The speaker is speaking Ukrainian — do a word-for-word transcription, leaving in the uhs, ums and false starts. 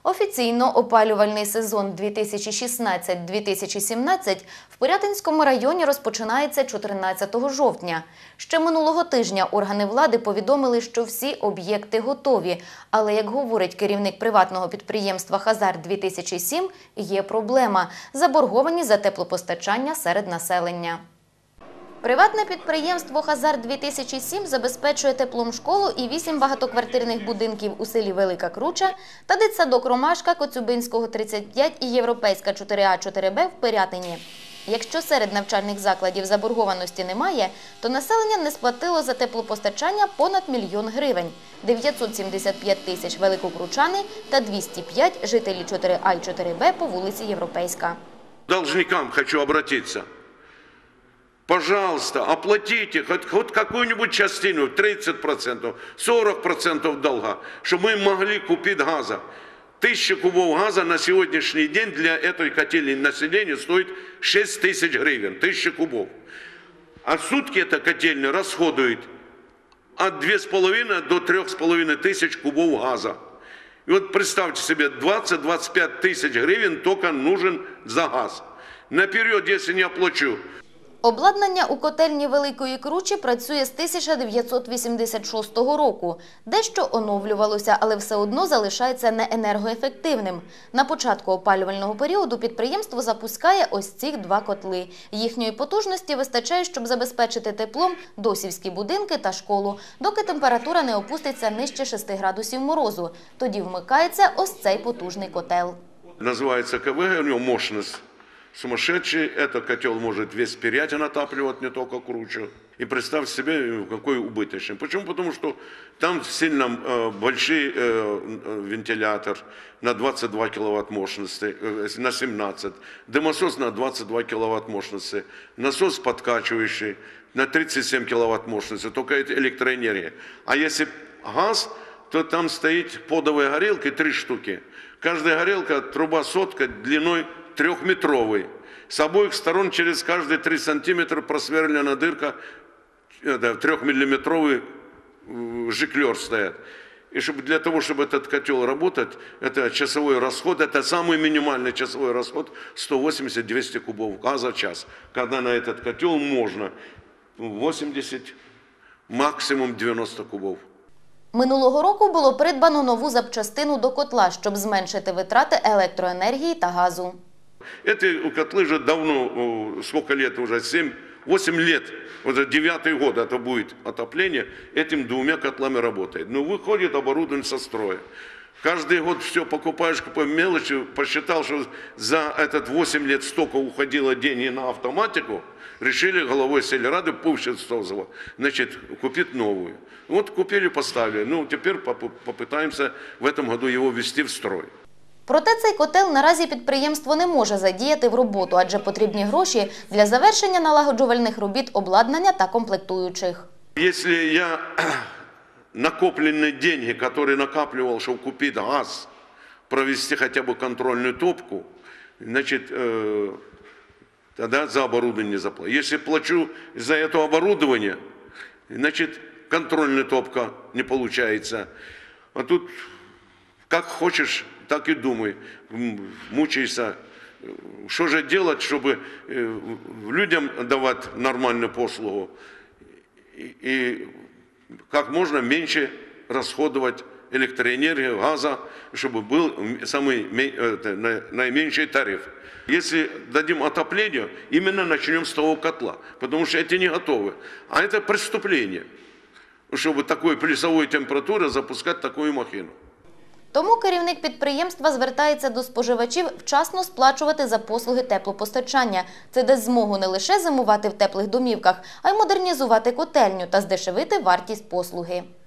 Офіційно опалювальний сезон дві тисячі шістнадцять - дві тисячі сімнадцять в Пирятинському районі розпочинається чотирнадцятого жовтня. Ще минулого тижня органи влади повідомили, що всі об'єкти готові. Але, як говорить керівник приватного підприємства «Хазар-дві тисячі сім», є проблема – заборгованість за теплопостачання серед населення. Приватне підприємство «Хазар-дві тисячі сім» забезпечує теплом школу і вісім багатоквартирних будинків у селі Велика Круча та дитсадок «Ромашка» Коцюбинського тридцять п'ять і Європейська чотири А чотири Б в Пирятині. Якщо серед навчальних закладів заборгованості немає, то населення не сплатило за теплопостачання понад мільйон гривень – дев'ятсот сімдесят п'ять тисяч великокручани та двісті п'ять жителі чотири А і чотири Б по вулиці Європейська. Должникам хочу обратиться. Пожалуйста, оплатите хоть, хоть какую-нибудь частину, тридцать процентов, сорок процентов долга, чтобы мы могли купить газа. Тысяча кубов газа на сегодняшний день для этой котельной населения стоит шесть тысяч гривен, тысяча кубов. А сутки эта котельня расходует от двух с половиной до трёх с половиной тысяч кубов газа. И вот представьте себе, двадцать — двадцать пять тысяч гривен только нужен за газ. Наперед, если не оплачу. Обладнання у котельні Великої Кручі працює з тисяча дев'ятсот вісімдесят шостого року. Дещо оновлювалося, але все одно залишається неенергоефективним. На початку опалювального періоду підприємство запускає ось ці два котли. Їхньої потужності вистачає, щоб забезпечити теплом досівські будинки та школу, доки температура не опуститься нижче шести градусів морозу. Тоді вмикається ось цей потужний котел. Називається КВГ, у нього мощність сумасшедший, этот котел может весь Пирятин отапливать, не только Кручу. И представьте себе, какой убыточный. Почему? Потому что там сильно э, большой э, вентилятор на двадцать два киловатт мощности, э, на семнадцать, дымосос на двадцать два киловатт мощности, насос подкачивающий на тридцать семь киловатт мощности, только это электроэнергия. А если газ, то там стоит подовые горелки, три штуки. Каждая горелка, труба сотка, длиной трехметровый. С обоих сторон через каждые три сантиметра просверлена дырка, трехмиллиметровый жиклер стоит. И чтобы, для того, чтобы этот котел работать, это часовой расход, это самый минимальный часовой расход сто восемьдесят — двести кубов газа в час. Когда на этот котел можно восемьдесят, максимум девяносто кубов. Минулого року було придбано нову запчастину до котла, щоб зменшити витрати електроенергії та газу. Эти котлы же давно, сколько лет уже, семь-восемь лет, уже девятый год это будет отопление, этим двумя котлами работает. Но выходит оборудование со строя. Каждый год все покупаешь, по мелочи, посчитал, что за этот восемь лет столько уходило денег на автоматику, решили головой сельрады, Пувщиц-Тозова, значит, купить новую. Вот купили, поставили. Ну, теперь попытаемся в этом году его ввести в строй. Проте цей котел наразі підприємство не може задіяти в роботу, адже потрібні гроші для завершення налагоджувальних робіт обладнання та комплектуючих. Якщо я накопленные деньги, которые накапливал, чтобы купить газ, провести хотя бы контрольную топку, значит, э, тогда за оборудование не заплачу. Если плачу за это оборудование, значит, контрольная топка не получается. А тут как хочешь, так и думай, мучайся. Что же делать, чтобы людям давать нормальную послугу и как можно меньше расходовать электроэнергию, газа, чтобы был самый наименьший тариф. Если дадим отопление, именно начнем с того котла, потому что эти не готовы. А это преступление, чтобы такой плюсовой температуры запускать такую махину. Тому керівник підприємства звертається до споживачів вчасно сплачувати за послуги теплопостачання. Це дасть змогу не лише зимувати в теплих домівках, а й модернізувати котельню та здешевити вартість послуги.